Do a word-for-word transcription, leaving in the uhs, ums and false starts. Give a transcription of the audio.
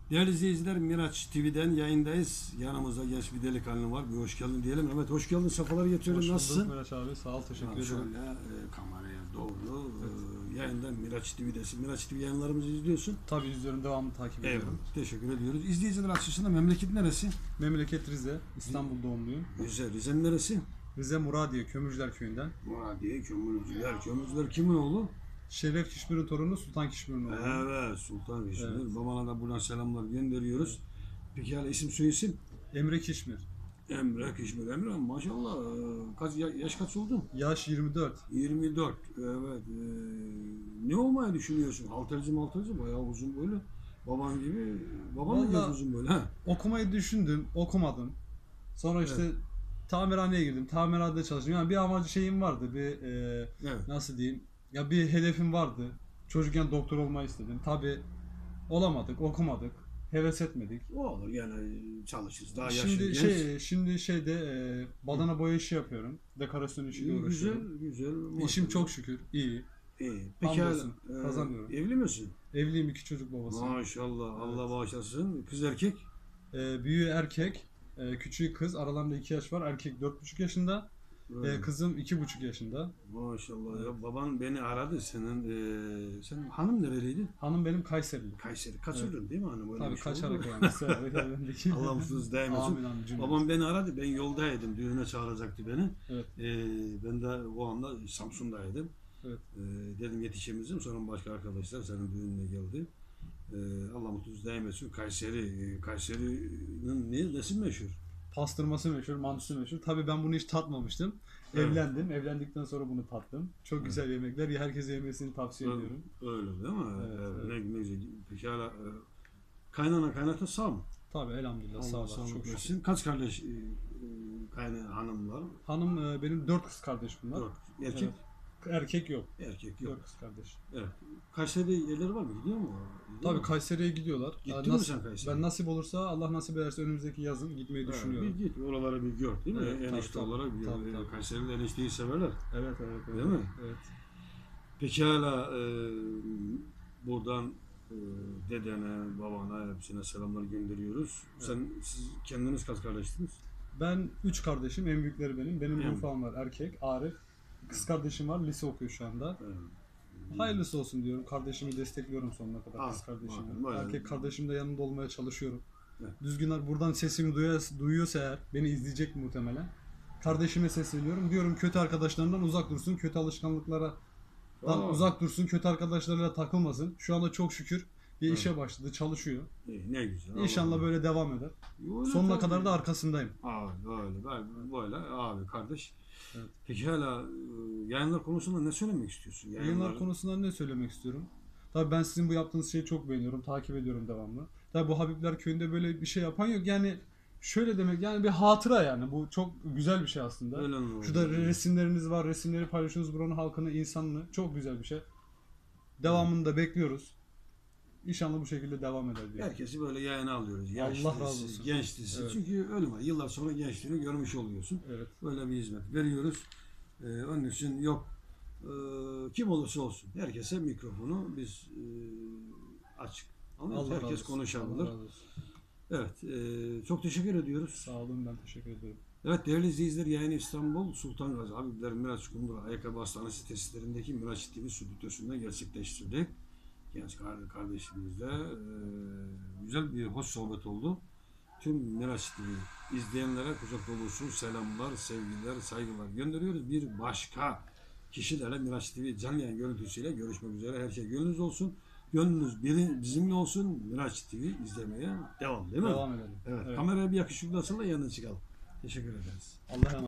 Değerli izleyiciler, Miraç T V'den yayındayız. Yanımızda genç bir delikanlı var. Bir hoş geldin diyelim. Evet, hoş geldin. Sefalar getiriyorum. Nasılsın? Miraç abi, sağ ol, teşekkür ederim. Şöyle e, kameraya doğru evet. e, yayında Miraç T V'desin. Miraç T V yayınlarımızı izliyorsun. Tabii izliyorum, devamlı takip ediyorum. Evet, teşekkür ediyoruz. İzleyiciler açısından memleket neresi? Memleket Rize, İstanbul doğumluyum. Rize. Rize'nin neresi? Rize Muradiye, Kömürcüler Köyü'nden. Muradiye, Kömürcüler. Kömürcüler kimin oğlu? Şeref Kişmir'in torunu Sultan Kişmir'in oğlu. Evet, Sultan Kişmir. Evet. Babana da buradan selamlar gönderiyoruz. Evet. Peki hala isim soyisim? Emre Kişmir. Emre Kişmir. Emre maşallah. Kaç, yaş kaç oldu? Yaş yirmi dört. yirmi dört. Evet. Ee, ne olmayı düşünüyorsun? Halterci malterci bayağı uzun böyle. Baban gibi. Baban da biraz uzun böyle. He. Okumayı düşündüm, okumadım. Sonra işte evet. tamirhaneye girdim. Tamirhanede çalıştım. Yani bir amacı şeyim vardı. Bir e, evet. nasıl diyeyim? Ya bir hedefim vardı. Çocukken doktor olmayı istedim. Tabii olamadık, okumadık. Heves etmedik. O olur yani çalışırız. Daha şimdi yaşlı şey genç. şimdi şeyde e, badana boya işi yapıyorum. Dekorasyon işiyle güzel, uğraşıyorum. Güzel, güzel. İşim çok şükür iyi. İyi. Peki Hamdolsun, e, kazanıyorum. Evli misin? Evliyim, iki çocuk babasıyım. Maşallah. Evet. Allah bağışlasın. Kız erkek? E, büyüğü erkek, e, küçüğü kız. Aralarında iki yaş var. Erkek dört buçuk yaşında. E, kızım iki buçuk yaşında. Maşallah. Evet. Ya baban beni aradı. Senin e, senin hanım nereliydin? Hanım benim Kayserili. Kayseri. Kaçırdın evet. Değil mi hanım? Öyle tabii şey kaçarak yani. Allah mutsuz değmesin. Amin amin. Babam beni aradı. Ben yoldaydım. Düğüne çağıracaktı beni. Evet. E, ben de o anda Samsun'daydım. Evet. E, dedim yetişemeyeceğim. Sonra başka arkadaşlar senin düğününe geldi. E, Allah mutsuz değmesin. Kayseri. Kayseri'nin ne, nesi meşhur? Pastırması meşhur, mantısı meşhur. Tabii ben bunu hiç tatmamıştım. Evet. Evlendim. Evlendikten sonra bunu tattım. Çok güzel evet. yemekler. Herkese yemesini tavsiye öyle, ediyorum. Öyle değil mi? Evet, evet. Ne, ne güzel. Peki hala e, kaynana kaynata sağ mı? Tabii elhamdülillah sağ olun. Çok şükür. Kaç kardeş e, e, kaynana hanım var? Hanım e, benim dört kız kardeş bunlar. Dört. Erkek? Evet. Erkek yok. Erkek yok. Dört kız kardeş. Evet. Kayseri'de yerleri var mı? Gidiyor mu? Gidiyor Tabii mu? Kayseri'ye gidiyorlar. Gittin mi sen Kayseri'ye? Ben nasip olursa, Allah nasip ederse önümüzdeki yazın gitmeyi evet, düşünüyorum. Bir git, oralara bir gör değil mi? Evet, enişte tabii, olarak bir tabii, tabii. Kayseri'de enişteyi severler. Evet, evet, evet. Değil mi? Evet. Peki hala e, buradan e, dedene, babana hepsine selamlar gönderiyoruz. Evet. Sen, siz kendiniz kaç kardeşsiniz? Ben üç kardeşim, en büyükleri benim. Benim yani. bir ufağım var, erkek, Arif. Kız kardeşim var, lise okuyor şu anda. Evet. Hayırlısı olsun diyorum. Kardeşimi destekliyorum sonuna kadar. Ha, kız kardeşimi. Ha, erkek kardeşim de yanında olmaya çalışıyorum. Evet. Düzgünler buradan sesimi duyuyorsa, duyuyorsa eğer beni izleyecek muhtemelen. Kardeşime sesleniyorum. Diyorum kötü arkadaşlarından uzak dursun. Kötü alışkanlıklara dan uzak dursun. Kötü arkadaşlarıyla takılmasın. Şu anda çok şükür bir evet. işe başladı. Çalışıyor. İyi, ne güzel. İnşallah Allah böyle devam eder. Öyle sonuna tabii. kadar da arkasındayım. Abi öyle. Böyle abi kardeş. Evet. Peki hala yayınlar konusunda ne söylemek istiyorsun? Yayınlar, yayınlar konusunda ne söylemek istiyorum? Tabii ben sizin bu yaptığınız şeyi çok beğeniyorum. Takip ediyorum devamlı. Tabii bu Habibler Köyü'nde böyle bir şey yapan yok. Yani şöyle demek yani bir hatıra yani. Bu çok güzel bir şey aslında. Öyle mi? Şurada resimleriniz var. Resimleri paylaşıyorsunuz. Buranın halkını, insanını. Çok güzel bir şey. Devamını da bekliyoruz. İnşallah bu şekilde devam eder diye. Herkesi böyle yayına alıyoruz. Genç Allah razı olsun. Genç dizisi. Evet. Çünkü öyle var. Yıllar sonra gençliğini görmüş oluyorsun. Evet. Böyle bir hizmet veriyoruz. Ee, onun için yok. Ee, kim olursa olsun. Herkese mikrofonu biz e, açık. Ama herkes konuşabilir. Evet. E, çok teşekkür ediyoruz. Sağ olun, ben teşekkür ederim. Evet değerli izleyiciler, yayın İstanbul Sultan Gazi Habibler Miraç Kundura Ayakkabı Hastanesi tesislerindeki Miraç T V stüdyosunda gerçekleştirdik. Genç kardeşimizle e, güzel bir hoş sohbet oldu. Tüm Miraç T V izleyenlere kucak dolusu selamlar, sevgiler, saygılar gönderiyoruz. Bir başka kişilerle Miraç T V canlı yayın görüntüsüyle görüşmek üzere. Her şey gönlünüz olsun. Gönlünüz biri bizimle olsun. Miraç T V izlemeye devam değil mi? Devam edelim. Evet. Evet. Kameraya bir yakışıklı asılla yanına çıkalım. Teşekkür ederiz. Allah'a emanet.